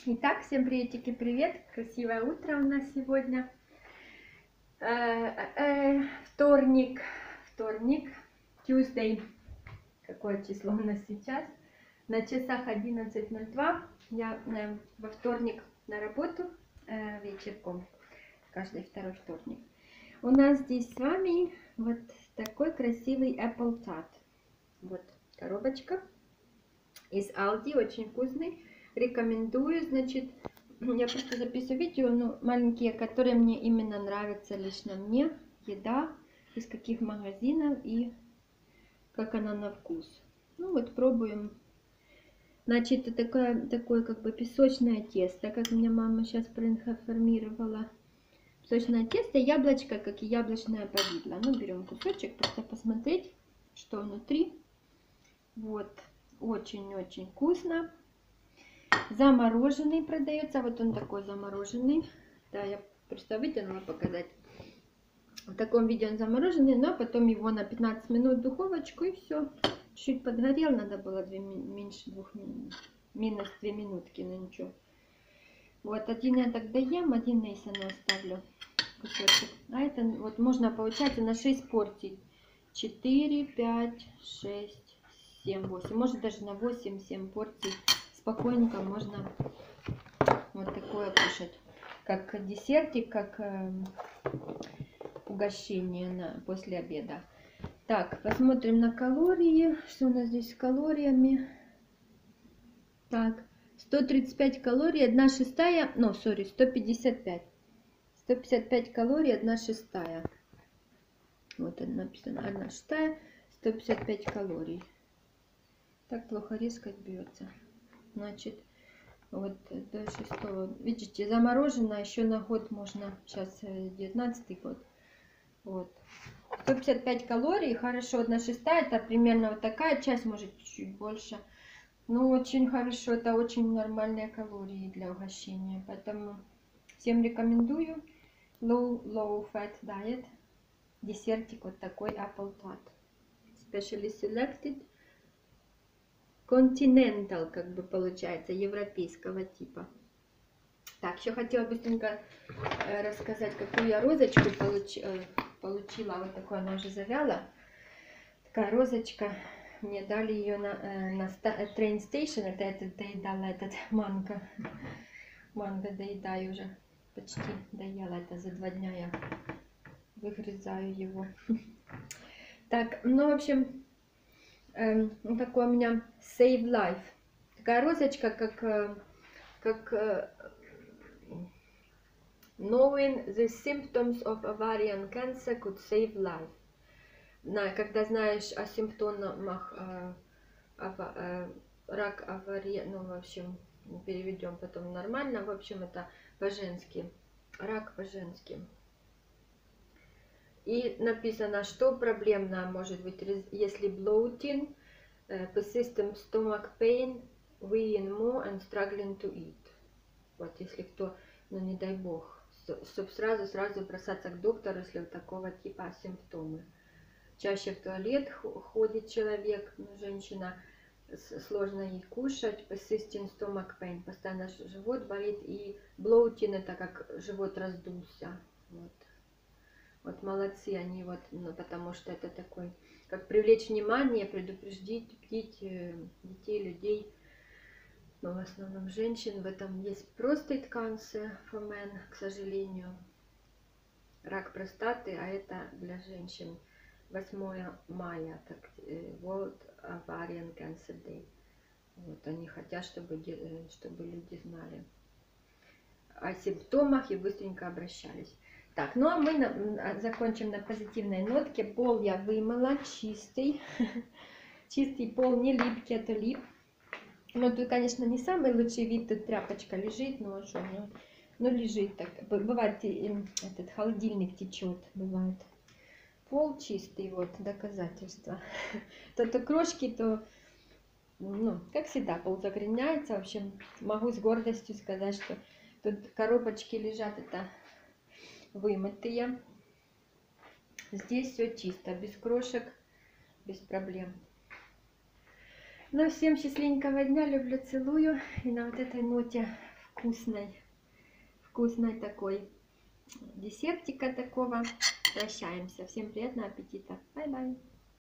Итак, всем приветики, привет! Красивое утро у нас сегодня. Вторник, Tuesday. Какое число у нас сейчас? На часах 11:02. Я во вторник на работу вечерком. Каждый второй вторник. У нас здесь с вами вот такой красивый Apple Tart. Вот коробочка из Aldi, очень вкусный. Рекомендую, значит, я просто записываю видео, ну, маленькие, которые мне именно нравятся, лично мне, еда, из каких магазинов и как она на вкус. Ну вот пробуем. Значит, это такое как бы песочное тесто, как меня мама сейчас проинформировала. Песочное тесто, яблочко, как и яблочное повидло. Ну, берем кусочек, просто посмотреть, что внутри. Вот, очень-очень вкусно. Замороженный продается, вот он такой замороженный. Да, я просто вытянула показать. В таком виде он замороженный, но потом его на 15 минут в духовочку и все. Чуть подгорел, надо было меньше 2 минут, минус 2 минутки, но ничего. Вот один я так доем, один Нейсону оставлю кусочек. А это вот можно, получается, на 6 порций. 4, 5, 6, 7, 8. Может даже на 8-7 порций. Спокойненько можно вот такое кушать. Как десертик, как угощение после обеда. Так, посмотрим на калории. Что у нас здесь с калориями? Так, 135 калорий, 1/6. Ну, сори, 155. 155 калорий, 1/6. Вот написано 1/6, 155 калорий. Так плохо резко бьется. Значит, вот до 6. Видите, заморожено еще на год можно. Сейчас 19 год. Вот. 155 калорий, хорошо, 1/6. Это примерно вот такая часть, может чуть-чуть больше. Ну, очень хорошо, это очень нормальные калории для угощения. Поэтому всем рекомендую. Low fat diet. Десертик вот такой Apple Tart. Specially selected. Continental, как бы получается, европейского типа. Так, еще хотела быстренько рассказать, какую я розочку получила. Вот такую, она уже завяла. Такая розочка. Мне дали ее на train station. Это я доедала, этот манго. Манго доедаю уже. Почти доела. Это за 2 дня я выгрызаю его. Так, ну, в общем, такой у меня Save Life. Такая розочка, как Knowing the symptoms of ovarian cancer could save life. Когда знаешь о симптомах рак овария, ну, в общем, переведем потом нормально, в общем, это по-женски, рак по-женски. И написано, что проблемно может быть, если bloating, persistent stomach pain, weighing more and struggling to eat. Вот, если кто, ну, не дай бог, чтобы сразу бросаться к доктору, если вот такого типа симптомы. Чаще в туалет ходит человек, ну, женщина, сложно ей кушать, persistent stomach pain, постоянно живот болит, и bloating, это как живот раздулся. Вот молодцы они, вот, ну, потому что это такой, как привлечь внимание, предупредить детей, людей, но в основном женщин. В этом есть prostate cancer for men, к сожалению, рак простаты, а это для женщин 8 мая, так, World Ovarian Cancer Day. Вот они хотят, чтобы люди знали о симптомах и быстренько обращались. Так, ну а мы закончим на позитивной нотке. Пол я вымыла, чистый. Чистый пол, не липкий, это лип. Ну, тут, конечно, не самый лучший вид, тут тряпочка лежит, но что, ну лежит так. Бывает, этот холодильник течет, бывает. Пол чистый, вот, доказательство. То крошки, то, ну, как всегда, пол загрязняется. В общем, могу с гордостью сказать, что тут коробочки лежат, это вымытые. Здесь все чисто, без крошек, без проблем. Ну, всем счастливенького дня, люблю, целую. И на вот этой ноте вкусной такой десертика такого. Прощаемся. Всем приятного аппетита. Бай-бай.